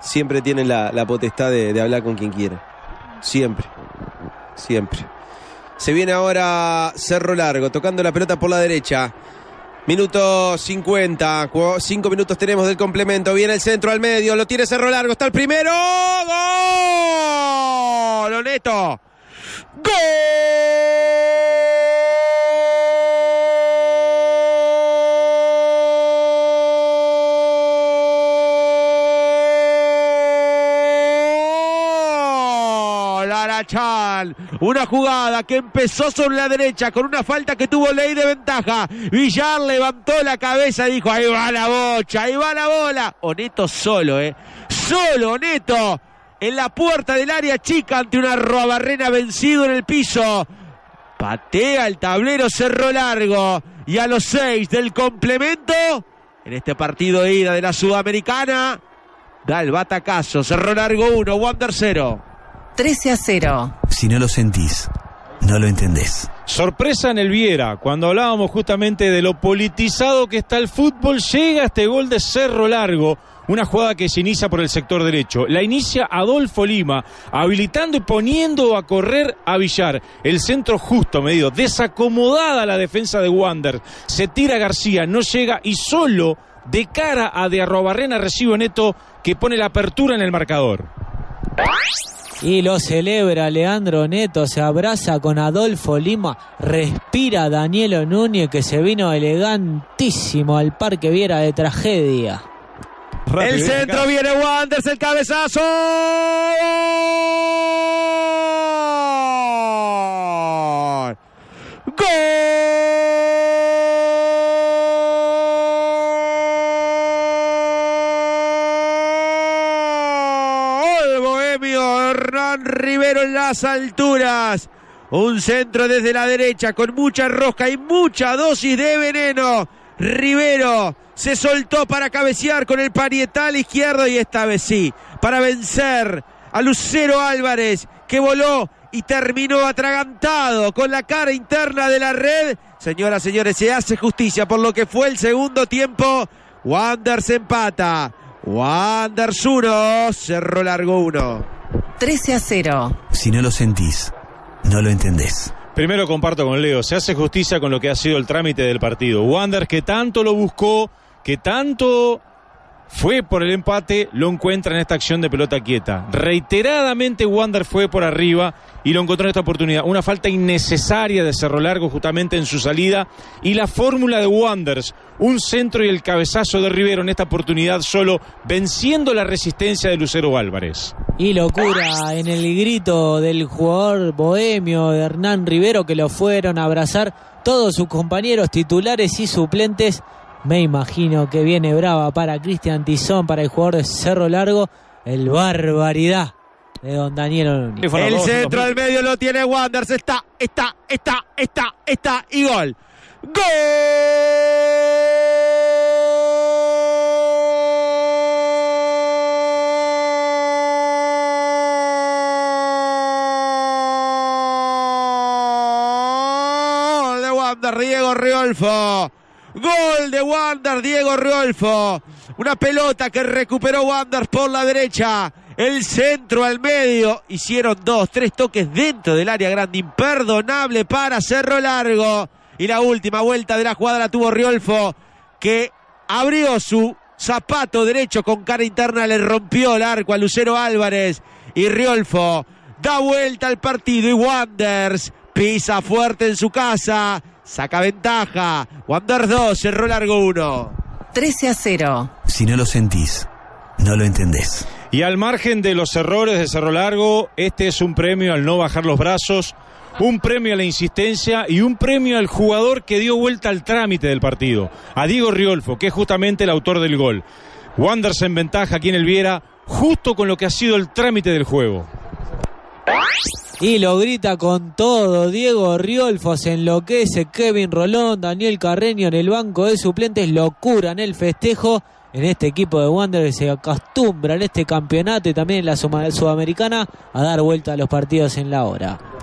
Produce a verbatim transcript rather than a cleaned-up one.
siempre tienen la, la potestad de, de hablar con quien quiera. Siempre, siempre. Se viene ahora Cerro Largo, tocando la pelota por la derecha. Minuto cincuenta, cinco minutos tenemos del complemento. Viene el centro al medio, lo tiene Cerro Largo, está el primero. ¡Gol! Oneto. ¡Gol! Arachal, una jugada que empezó sobre la derecha con una falta que tuvo ley de ventaja. Villar levantó la cabeza y dijo: ahí va la bocha, ahí va la bola. Oneto solo, eh. Solo Oneto en la puerta del área chica ante una Arruabarrena vencido en el piso. Patea el tablero Cerro Largo y a los seis del complemento, en este partido de ida de la Sudamericana, da el batacazo. Cerro Largo uno, Wander cero. trece a cero. Si no lo sentís, no lo entendés. Sorpresa en el Viera, cuando hablábamos justamente de lo politizado que está el fútbol, llega este gol de Cerro Largo, una jugada que se inicia por el sector derecho. La inicia Adolfo Lima, habilitando y poniendo a correr a Villar. El centro justo medido, desacomodada la defensa de Wander. Se tira García, no llega y solo de cara a de Arruabarrena recibe Oneto, que pone la apertura en el marcador. Y lo celebra Leandro Oneto, se abraza con Adolfo Lima, respira Danielo Núñez, que se vino elegantísimo al Parque Viera de tragedia. Rápido, el centro acá. Viene Wanderers, el cabezazo. ¡Gol! Hernán Rivero en las alturas. Un centro desde la derecha con mucha rosca y mucha dosis de veneno. Rivero se soltó para cabecear con el parietal izquierdo y esta vez sí, para vencer a Lucero Álvarez, que voló y terminó atragantado con la cara interna de la red. Señoras, señores, se hace justicia por lo que fue el segundo tiempo. Wanderers empata. Wanderers uno, Cerro Largo uno. trece a cero. Si no lo sentís, no lo entendés. Primero comparto con Leo, se hace justicia con lo que ha sido el trámite del partido. Wanderers, que tanto lo buscó, que tanto fue por el empate, lo encuentra en esta acción de pelota quieta. Reiteradamente Wanderers fue por arriba y lo encontró en esta oportunidad. Una falta innecesaria de Cerro Largo justamente en su salida. Y la fórmula de Wanderers, un centro y el cabezazo de Rivero en esta oportunidad solo, venciendo la resistencia de Lucero Álvarez. Y locura en el grito del jugador bohemio de Hernán Rivero, que lo fueron a abrazar todos sus compañeros titulares y suplentes. Me imagino que viene brava para Cristian Tizón, para el jugador de Cerro Largo. El barbaridad de don Daniel Núñez. El centro del medio lo tiene Wanderers. Está, está, está, está, está y gol. ¡Gol! De Wanderers, Diego Riolfo. Gol de Wanderers, Diego Riolfo. Una pelota que recuperó Wanderers por la derecha. El centro al medio. Hicieron dos, tres toques dentro del área grande. Imperdonable para Cerro Largo. Y la última vuelta de la jugada la tuvo Riolfo, que abrió su zapato derecho con cara interna. Le rompió el arco a Lucero Álvarez. Y Riolfo da vuelta al partido. Y Wanderers pisa fuerte en su casa. Saca ventaja. Wanderers dos, Cerro Largo uno. trece a cero. Si no lo sentís, no lo entendés. Y al margen de los errores de Cerro Largo, este es un premio al no bajar los brazos, un premio a la insistencia y un premio al jugador que dio vuelta al trámite del partido, a Diego Riolfo, que es justamente el autor del gol. Wanderers en ventaja aquí en el Viera, justo con lo que ha sido el trámite del juego. Y lo grita con todo Diego Riolfo, se enloquece Kevin Rolón, Daniel Carreño en el banco de suplentes, locura en el festejo. En este equipo de Wanderers se acostumbra en este campeonato y también en la Sudamericana a dar vuelta a los partidos en la hora.